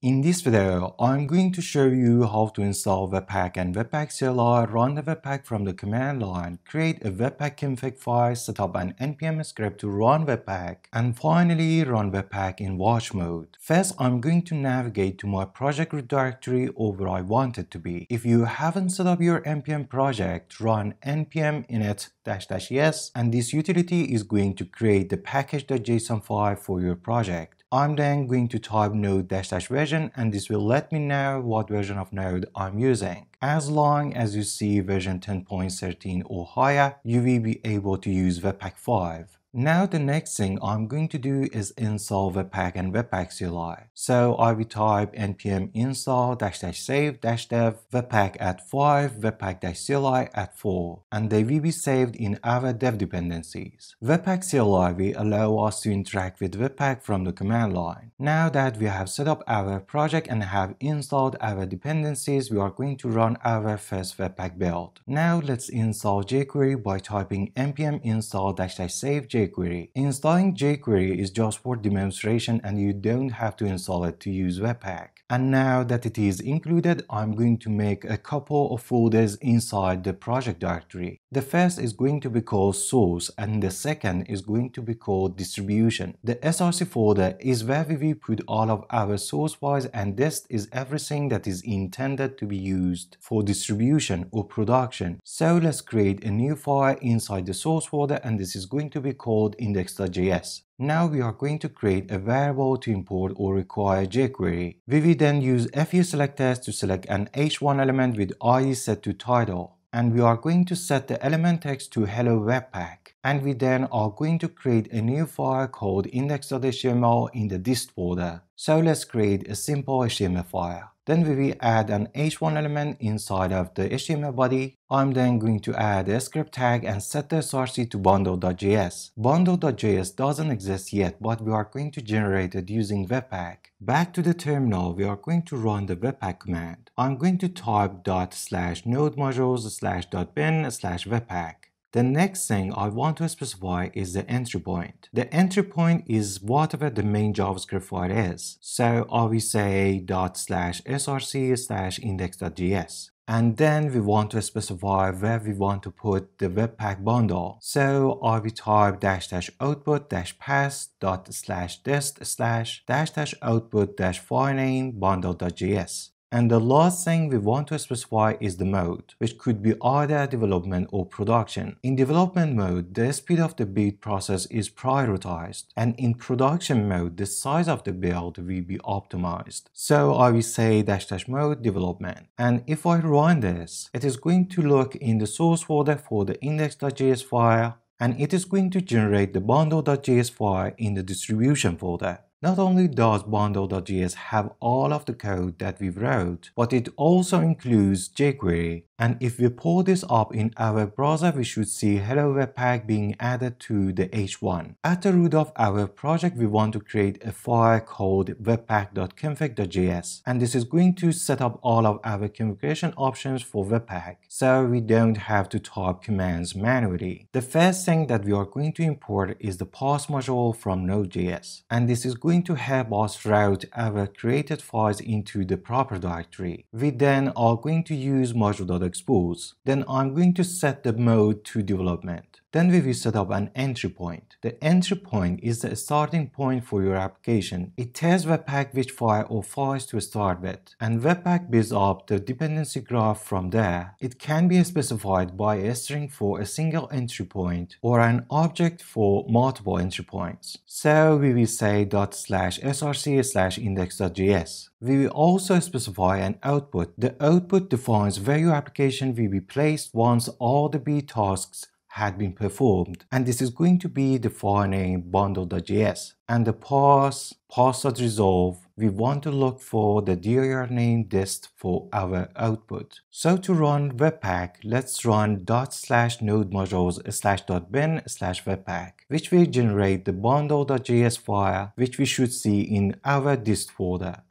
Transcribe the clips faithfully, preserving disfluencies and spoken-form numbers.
In this video, I'm going to show you how to install Webpack and Webpack C L I, run the Webpack from the command line, create a Webpack config file, set up an N P M script to run Webpack, and finally run Webpack in watch mode. First, I'm going to navigate to my project root directory or where I want it to be. If you haven't set up your N P M project, run npm init dash dash yes, and this utility is going to create the package.json file for your project. I'm then going to type node dash dash version, and this will let me know what version of node I'm using. As long as you see version ten point thirteen or higher, you will be able to use Webpack five. Now the next thing I'm going to do is install Webpack and Webpack C L I. So I will type npm install dash dash save dash dev webpack at five, webpack dash C L I at four, and they will be saved in our dev dependencies. Webpack C L I will allow us to interact with Webpack from the command line. Now that we have set up our project and have installed our dependencies, we are going to run our first Webpack build. Now let's install jQuery by typing npm install dash dash save jQuery. jQuery. Installing jQuery is just for demonstration and you don't have to install it to use Webpack. And now that it is included, I'm going to make a couple of folders inside the project directory. The first is going to be called source and the second is going to be called distribution. The S R C folder is where we will put all of our source files, and this is everything that is intended to be used for distribution or production. So let's create a new file inside the source folder, and this is going to be called index dot J S. Now we are going to create a variable to import or require jQuery. We will then use a few selectors to select an H one element with I D set to title. And we are going to set the element text to hello webpack. And we then are going to create a new file called index dot H T M L in the dist folder. So let's create a simple H T M L file. Then we will add an H one element inside of the H T M L body. I'm then going to add a script tag and set the S R C to bundle dot J S. bundle dot J S doesn't exist yet, but we are going to generate it using Webpack. Back to the terminal, we are going to run the Webpack command. I'm going to type dot slash node modules slash dot bin slash Webpack. The next thing I want to specify is the entry point. The entry point is whatever the main JavaScript file is. So I will say dot slash src slash index dot J S. And then we want to specify where we want to put the Webpack bundle. So I will type dash dash output dash pass dot slash dist slash dash dash output dash file name bundle dot J S. And the last thing we want to specify is the mode, which could be either development or production. In development mode, the speed of the build process is prioritized, and in production mode, the size of the build will be optimized. So I will say dash dash mode development. And if I run this, it is going to look in the source folder for the index dot J S file, and it is going to generate the bundle dot J S file in the distribution folder. Not only does bundle dot J S have all of the code that we wrote, but it also includes jQuery. And if we pull this up in our browser, we should see hello webpack being added to the H one. At the root of our project, we want to create a file called webpack dot config dot J S. And this is going to set up all of our configuration options for Webpack, so we don't have to type commands manually. The first thing that we are going to import is the pass module from node dot J S. And this is going to help us route our created files into the proper directory. We then are going to use module.expose. Then I'm going to set the mode to development. Then we will set up an entry point. The entry point is the starting point for your application. It tells Webpack which file or files to start with, and Webpack builds up the dependency graph from there. It can be specified by a string for a single entry point or an object for multiple entry points. So we will say dot slash src slash index dot J S. We will also specify an output. The output defines where your application will be placed once all the build tasks had been performed, and this is going to be the file name bundle dot J S. And the pass, pass.resolve, we want to look for the dir name dist for our output. So to run Webpack, let's run dot slash node modules slash dot bin slash Webpack, which will generate the bundle dot J S file, which we should see in our dist folder.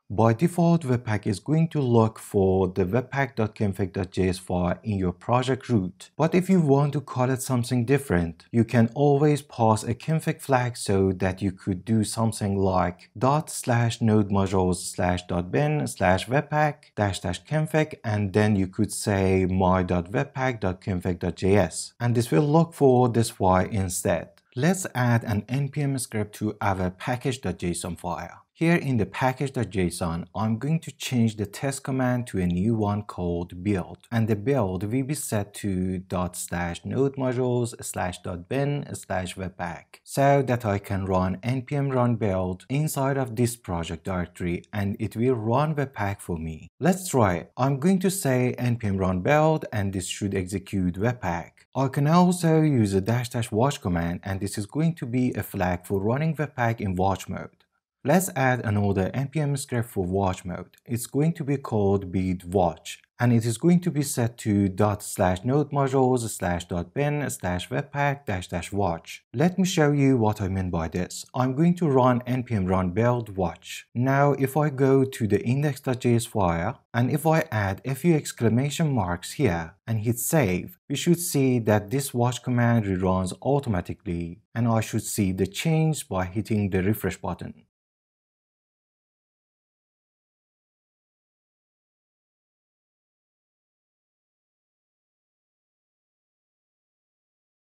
By default, Webpack is going to look for the webpack dot config dot J S file in your project root. But if you want to call it something different, you can always pass a config flag so that you could do something like dot slash node modules slash dot bin slash webpack dash dash config, and then you could say my dot webpack dot config dot J S, and this will look for this file instead. Let's add an npm script to our package dot J S O N file. Here in the package dot J S O N, I'm going to change the test command to a new one called build, and the build will be set to dot slash node modules slash dot bin slash webpack, so that I can run npm run build inside of this project directory and it will run webpack for me. Let's try it. I'm going to say npm run build and this should execute webpack. I can also use a dash dash watch command and this is going to be a flag for running webpack in watch mode. Let's add another npm script for watch mode. It's going to be called beat watch, and it is going to be set to dot slash node modules slash dot bin slash webpack dash dash watch. Let me show you what I mean by this. I'm going to run npm run build watch. Now if I go to the index dot J S file and if I add a few exclamation marks here and hit save, we should see that this watch command reruns automatically, and I should see the change by hitting the refresh button.